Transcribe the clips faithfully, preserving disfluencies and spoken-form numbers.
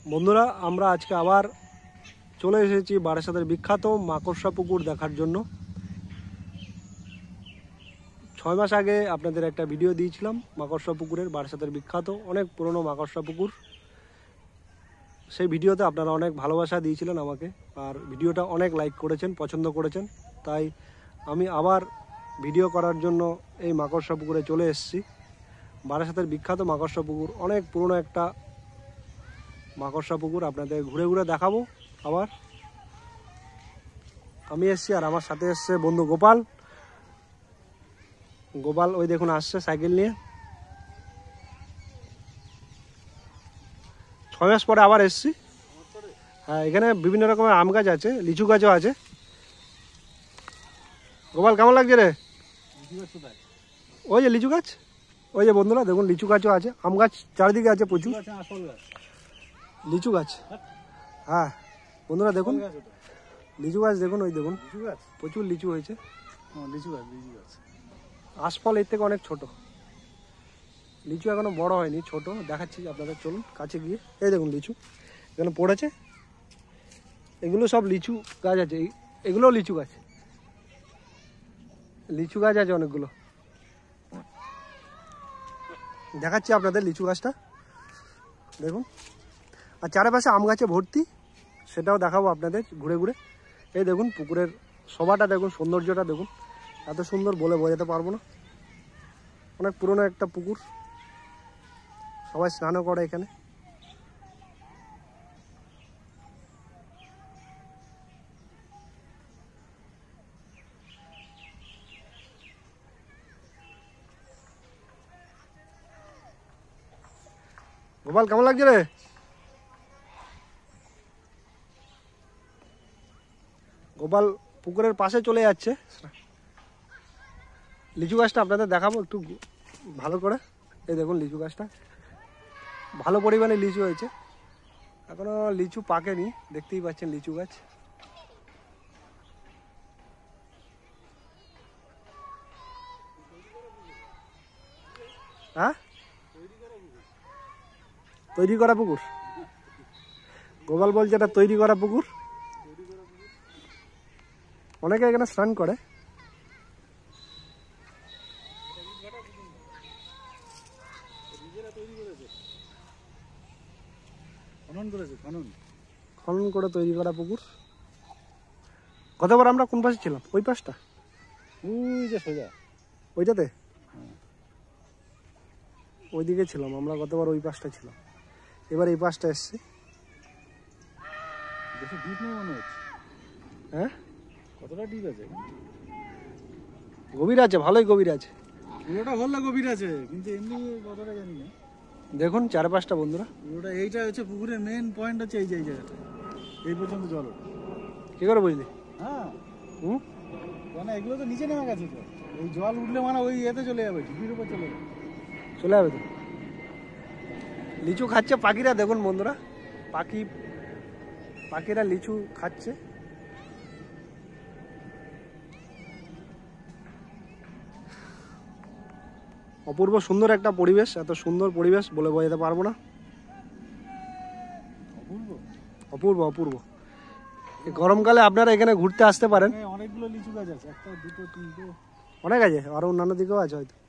বন্ধুরা, আমরা আজকে আবার চলে এসেছি বারাসাতের বিখ্যাত মাকড়সা পুকুর দেখার জন্য। ছয় মাস আগে আপনাদের একটা ভিডিও দিয়েছিলাম মাকড়সা পুকুরের, বারাসাতের বিখ্যাত অনেক পুরনো মাকড়সা পুকুর। সেই ভিডিওতে আপনারা অনেক ভালোবাসা দিয়েছিলেন আমাকে, আর ভিডিওটা অনেক লাইক করেছেন, পছন্দ করেছেন। তাই আমি আবার ভিডিও করার জন্য এই মাকড়সা পুকুরে চলে এসেছি। বারাসাতের বিখ্যাত মাকড়সা পুকুর, অনেক পুরনো একটা মাকড়সা পুকুর, আপনাদের ঘুরে ঘুরে দেখাবো। আবার আমি এসছি আর আমার সাথে এসছে বন্ধু গোপাল। গোপাল ওই দেখুন আসছে সাইকেল নিয়ে। ছয় মাস পরে আবার এসছি। হ্যাঁ, এখানে বিভিন্ন রকমের আম গাছ আছে, লিচু গাছও আছে। গোপাল কেমন লাগছে রে? ওই যে লিচু গাছ, ওই যে বন্ধুরা দেখুন লিচু গাছও আছে, আম গাছ চারিদিকে আছে প্রচুর। লিচু গাছ, হ্যাঁ বন্ধুরা দেখুন লিচু গাছ দেখুন, ওই দেখুন প্রচুর লিচু হয়েছে। লিচু গাছ লিচু গাছ আশফল এর থেকে অনেক ছোট, লিচু এখনো বড় হয়নি, ছোট দেখাচ্ছি আপনাদের, চলুন কাছে গিয়ে। এই দেখুন লিচু এখানে পড়েছে, এগুলো সব লিচু গাছ আছে, এগুলোও লিচু গাছ, লিচু গাছ আছে অনেকগুলো। দেখাচ্ছি আপনাদের লিচু গাছটা দেখুন, আর চারপাশে আম গাছে ভর্তি, সেটাও দেখাবো আপনাদের ঘুরে ঘুরে। এই দেখুন পুকুরের শোভাটা দেখুন, সৌন্দর্যটা দেখুন, এত সুন্দর বলে বোঝাতে পারবো না। অনেক পুরনো একটা পুকুর, সবাই স্নানও করে এখানে। গোপাল কেমন লাগছে রে? গোপাল পুকুরের পাশে চলে যাচ্ছে। লিচু গাছটা আপনাদের দেখাবো একটু ভালো করে। এই দেখুন লিচু গাছটা, ভালো পরিমাণে লিচু হয়েছে, এখনো লিচু পাকেনি, দেখতেই পাচ্ছেন লিচু গাছ। হ্যাঁ, তৈরি করা পুকুর, গোপাল বলছে এটা তৈরি করা পুকুর। অনেকে এখানে স্নান করে। খনন করে তৈরি করা পুকুর। গতবার আমরা কোন পাশে ছিলাম? ওই পাশটা, ওই যে সোজা ওইটাতে, ওইদিকে ছিলাম আমরা গতবার, ওই পাশটা ছিলাম। এবার এই পাশটা এসছি। বেশি ডিপ নেই মনে হচ্ছে। হ্যাঁ, কতটা ডিপ আছে? গভীর আছে, ভালোই গভীর আছে, পুরোটা বললে গভীর আছে, কিন্তু এমনি কতটা জানি না। দেখুন চারপাশটা বন্ধুরা, পুরোটা এইটা হচ্ছে পুকুরের মেইন পয়েন্ট, হচ্ছে এই যে এই জায়গাটা, এই পর্যন্ত জল ওঠে। কি করে বুঝলি? হ্যাঁ, হুম, মানে এগুলো তো নিচে নেমে গেছে, তো এই জল উঠলে মানে ওই এতে চলে যাবে, ঢিপির উপর চলে যাবে, চলে যাবে তো। লিচু খাচ্ছে পাখিরা, দেখুন বন্ধুরা, পাখি পাখিরা লিচু খাচ্ছে। অপূর্ব সুন্দর একটা পরিবেশ, এত সুন্দর পরিবেশ বলে বোঝাতে পারবো না। অপূর্ব অপূর্ব অপূর্ব। গরমকালে আপনারা এখানে ঘুরতে আসতে পারেন। অনেকগুলো লিচু গাছ আছে, একটা দুটো তিনটে অনেক আছে, আরো অন্যান্য দিকেও আছে হয়তো।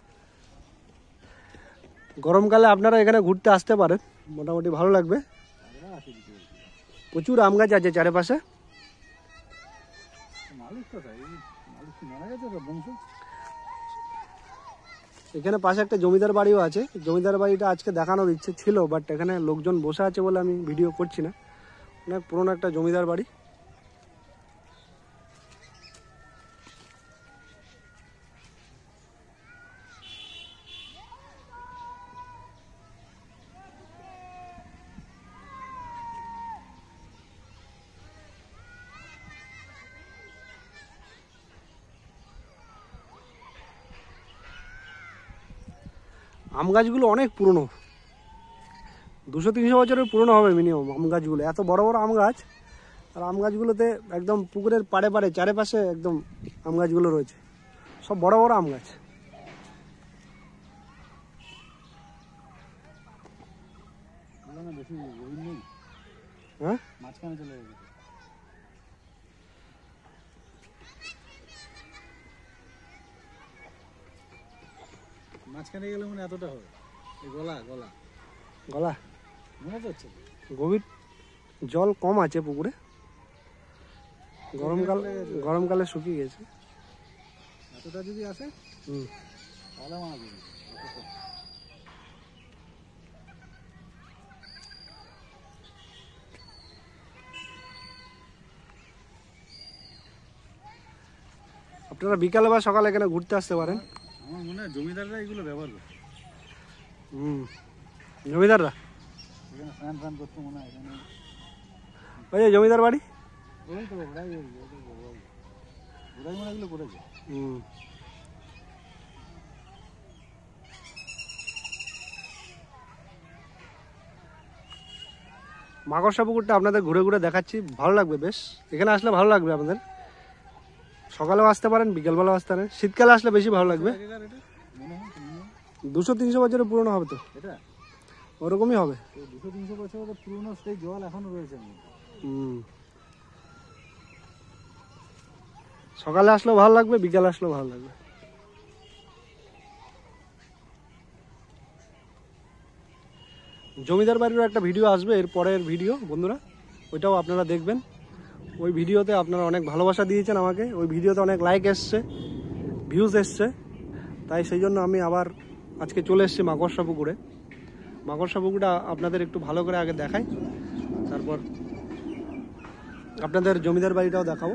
গরমকালে আপনারা এখানে ঘুরতে আসতে পারেন, মোটামুটি ভালো লাগবে। প্রচুর আম গাছ আছে চারপাশে। এখানে পাশে একটা জমিদার বাড়িও আছে, জমিদার বাড়িটা আজকে দেখানোর ইচ্ছে ছিল, বাট এখানে লোকজন বসে আছে বলে আমি ভিডিও করছি না। অনেক পুরনো একটা জমিদার বাড়ি। আম গাছগুলো অনেক পুরনো, দুশো তিনশো বছরের পুরনো হবে মিনিমাম আম গাছগুলো, এত বড় বড় আম গাছ। আর আম গাছগুলোতে একদম পুকুরের পাড়ে পাড়ে চারিপাশে একদম আম গাছগুলো রয়েছে, সব বড় বড় আম গাছ। বেশি হ্যাঁ মাঝখানে চলে যাবে। মাঝখানে গেলে মনে এতটা হবে, এই গলা গলা গলা মনে হচ্ছে গভীর জল কম আছে পুকুরে, গরমকাল গরমকালে শুকিয়ে গেছে। এতটা যদি আসে হুম তাহলে মাছ দেবে। আপনারা বিকালে বা সকালে এখানে ঘুরতে আসতে পারেন। আমার মনে হয় জমিদাররা এগুলো ব্যবহার করে। হুম জমিদাররা এখানে স্নান ফান করতে মনে হয় এখানে। ওই যে জমিদার বাড়ি, ওই তো ওরাই ওরাই মনে এগুলো করেছে। হুম মাকড়সা পুকুরটা আপনাদের ঘুরে ঘুরে দেখাচ্ছি, ভালো লাগবে বেশ। এখানে আসলে ভালো লাগবে আপনাদের, সকালেও আসতে পারেন বিকেলবেলাও আসতে পারেন, শীতকালে আসলে বেশি ভালো লাগবে। দুশো তিনশো বছরের পুরনো হবে তো, এটা ওরকমই হবে। দুশো তিনশো বছরের পুরনো সেই জল এখনো রয়েছে। হুম সকালে আসলেও ভালো লাগবে, বিকালে আসলেও ভালো লাগবে। জমিদার বাড়ির একটা ভিডিও আসবে এর পরের ভিডিও বন্ধুরা, ওইটাও আপনারা দেখবেন। ওই ভিডিওতে আপনারা অনেক ভালোবাসা দিয়েছেন আমাকে, ওই ভিডিওতে অনেক লাইক এসছে, ভিউজ এসছে, তাই সেই জন্য আমি আবার আজকে চলে এসেছি মাকড়সা পুকুরে। মাকড়সা পুকুরটা আপনাদের একটু ভালো করে আগে দেখাই, তারপর আপনাদের জমিদার বাড়িটাও দেখাবো।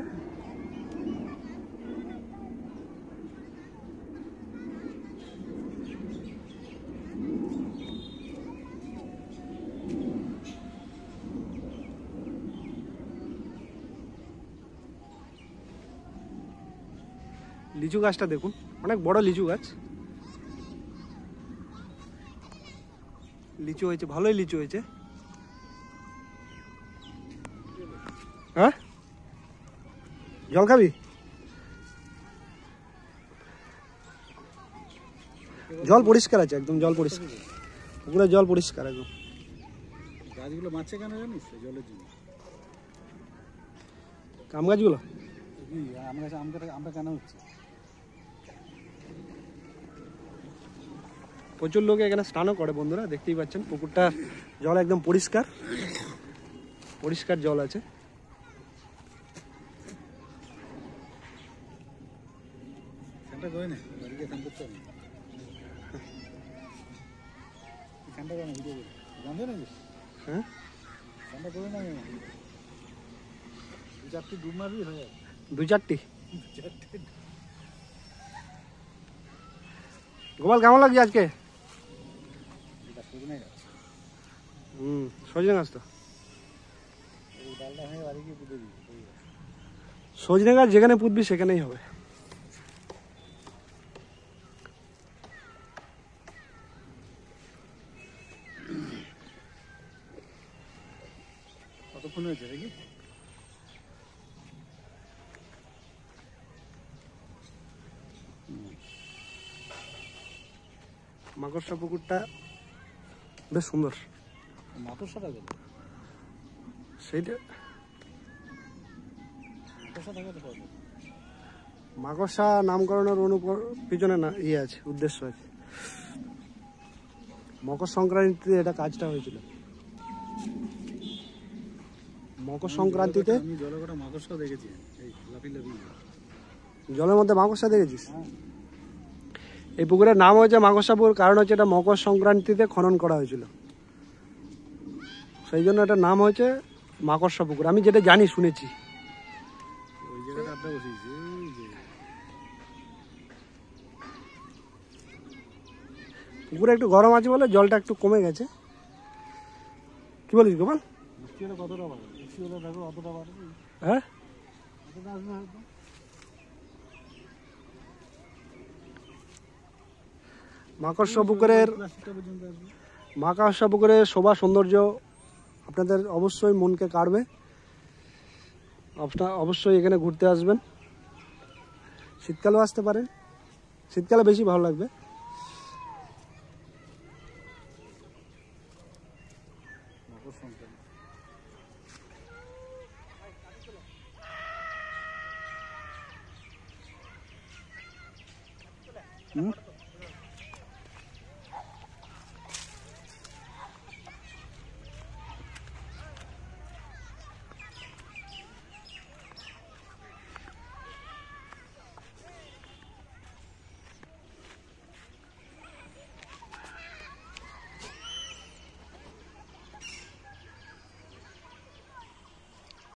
লিচু গাছটা দেখুন, অনেক বড় লিচু গাছ, লিচু হয়েছে, ভালোই লিচু হয়েছে। হ্যাঁ জল খাবি? জল পরিষ্কার আছে একদম, জল পরিষ্কার, পুকুরের জল পরিষ্কার একদম। গাছগুলো মারছে কেন জানিস? জলের জন্য। আম গাছগুলো আম গাছ আমটা আমটা কেন হচ্ছে? প্রচুর লোক এখানে স্নানও করে বন্ধুরা, দেখতেই পাচ্ছেন পুকুরটা জল একদম পরিষ্কার, পরিষ্কার জল আছে। ঠান্ডা করে না বাড়িতে স্নান করতে হবে। ঠান্ডা করে না ভিডিও করে জানবে নাকি? হ্যাঁ ঠান্ডা করে না, দু চারটি ডুব মারবি হয়ে যাবে। দু চারটি গোপাল কেমন লাগছে আজকে? হুম সজনে গাছ তো, সজনে গাছ যেখানে পুঁতবি সেখানেই হবে। কতক্ষণ হয়েছে দেখি? মাকড়সা পুকুরটা বেশ সুন্দর। মাকড়সাটা গেল সেইটা মাকড়সা নামকরণের অনু পিছনে না ইয়ে আছে, উদ্দেশ্য আছে। মকর সংক্রান্তিতে এটা কাজটা হয়েছিল। মকর সংক্রান্তিতে আমি জলে কটা মাকড়সা দেখেছি, এই লাফি লাফি জলের মধ্যে মাকড়সা দেখেছিস? এই পুকুরের নাম হয়েছে মাকড়সা পুকুর, কারণ হচ্ছে এটা মকর সংক্রান্তিতে খনন করা হয়েছিল, সেই জন্য এটার নাম হয়েছে মাকড়সা পুকুর। আমি যেটা জানি, শুনেছি। ওই জায়গাটা আড্ডা বসিয়েছি। পুকুরে একটু গরম আছে বলে জলটা একটু কমে গেছে। কি বলিস গোপাল? বৃষ্টি হলে কতটা বাড়বে? বৃষ্টি হলে দেখো অতটা বাড়বে। হ্যাঁ অতটা আসবে হয়তো। মাকড়সা পুকুরের মাকড়সা পুকুরের শোভা সৌন্দর্য আপনাদের অবশ্যই মনকে কাড়বে। আপনারা অবশ্যই এখানে ঘুরতে আসবেন, শীতকালেও আসতে পারেন, শীতকালে বেশি ভালো লাগবে। হুম